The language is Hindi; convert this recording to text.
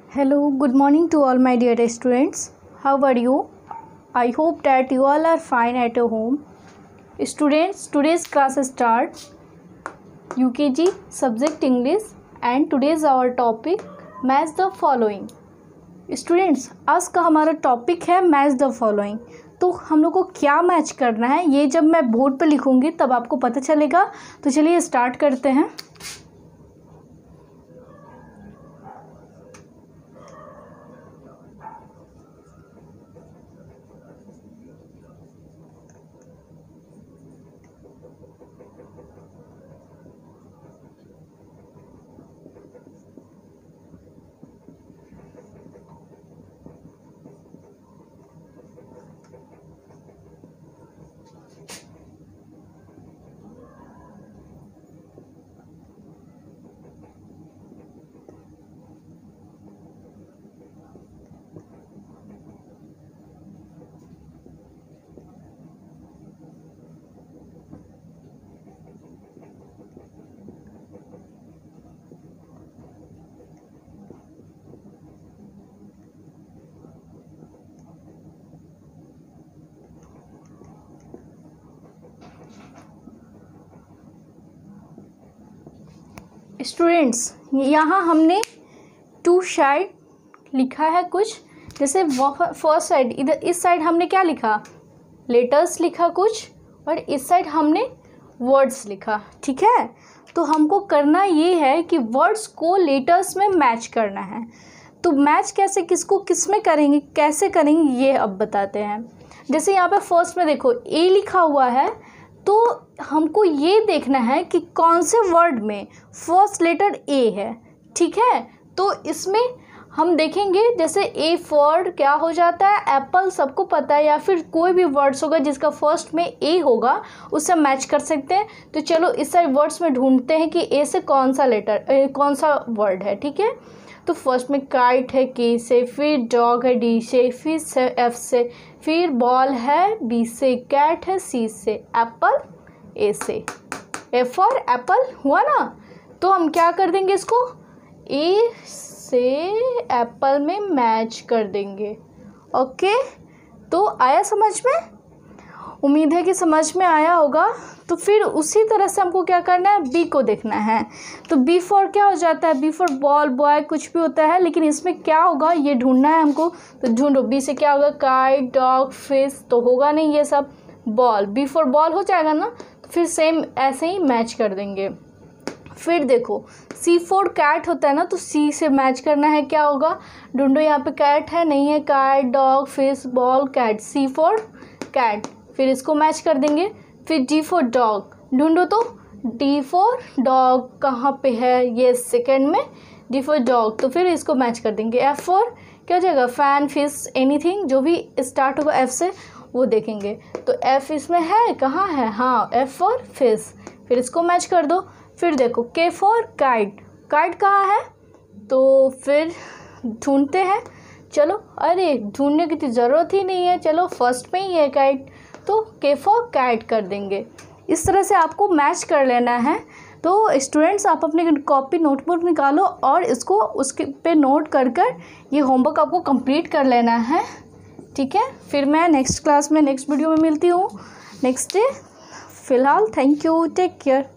Hello, good morning to all my dear students. How are you? I hope that you all are fine at your home. Students, today's class starts UKG subject English and today's our topic match the following. Students, आज का हमारा टॉपिक है मैच द फॉलोइंग। तो हम लोग को क्या मैच करना है ये जब मैं बोर्ड पर लिखूंगी तब आपको पता चलेगा। तो चलिए स्टार्ट करते हैं। स्टूडेंट्स, यहाँ हमने टू साइड लिखा है कुछ, जैसे फर्स्ट साइड इधर इस साइड हमने क्या लिखा, लेटर्स लिखा कुछ, और इस साइड हमने वर्ड्स लिखा। ठीक है, तो हमको करना ये है कि वर्ड्स को लेटर्स में मैच करना है। तो मैच कैसे, किसको किस में करेंगे, कैसे करेंगे ये अब बताते हैं। जैसे यहाँ पे फर्स्ट में देखो ए लिखा हुआ है, तो हमको ये देखना है कि कौन से वर्ड में फर्स्ट लेटर ए है। ठीक है, तो इसमें हम देखेंगे जैसे ए फॉर क्या हो जाता है, एप्पल सबको पता है, या फिर कोई भी वर्ड्स होगा जिसका फर्स्ट में ए होगा उससे मैच कर सकते हैं। तो चलो इस सारे वर्ड्स में ढूंढते हैं कि ए से कौन सा लेटर कौन सा वर्ड है। ठीक है, तो फर्स्ट में काइट है के से, फिर डॉग है डी से, फिर एफ से, फिर बॉल है बी से, कैट है सी से, एप्पल ए से। ए फॉर एप्पल हुआ ना, तो हम क्या कर देंगे, इसको ए से एप्पल में मैच कर देंगे। ओके, तो आया समझ में? उम्मीद है कि समझ में आया होगा। तो फिर उसी तरह से हमको क्या करना है, बी को देखना है। तो बी फॉर क्या हो जाता है, बी फॉर बॉल बॉय कुछ भी होता है, लेकिन इसमें क्या होगा ये ढूंढना है हमको। तो ढूंढो, बी से क्या होगा, काइट डॉग फिश, तो होगा नहीं ये सब। बॉल, बी फॉर बॉल हो जाएगा ना, तो फिर सेम ऐसे ही मैच कर देंगे। फिर देखो सी फॉर कैट होता है ना, तो सी से मैच करना है, क्या होगा, ढूंढो यहाँ पे कैट है नहीं है, kite dog fish ball cat, C for cat, फिर इसको मैच कर देंगे। फिर डी फॉर डॉग ढूंढो, तो डी फॉर डॉग कहाँ पे है, ये सेकंड में डी फॉर डॉग, तो फिर इसको मैच कर देंगे। एफ फॉर क्या हो जाएगा, फैन फिश एनीथिंग जो भी स्टार्ट होगा एफ से वो देखेंगे। तो एफ इसमें है, कहाँ है, हाँ एफ फॉर फिश, फिर इसको मैच कर दो। फिर देखो के फॉर काइट, काइट कहाँ है, तो फिर ढूंढते हैं। चलो, अरे ढूंढने की तो ज़रूरत ही नहीं है, चलो फर्स्ट में ही है काइट, तो के फॉर कैट कर देंगे। इस तरह से आपको मैच कर लेना है। तो स्टूडेंट्स, आप अपने कॉपी नोटबुक निकालो और इसको उसके पे नोट कर ये होमवर्क आपको कंप्लीट कर लेना है। ठीक है, फिर मैं नेक्स्ट क्लास में नेक्स्ट वीडियो में मिलती हूँ नेक्स्ट डे। फ़िलहाल थैंक यू, टेक केयर।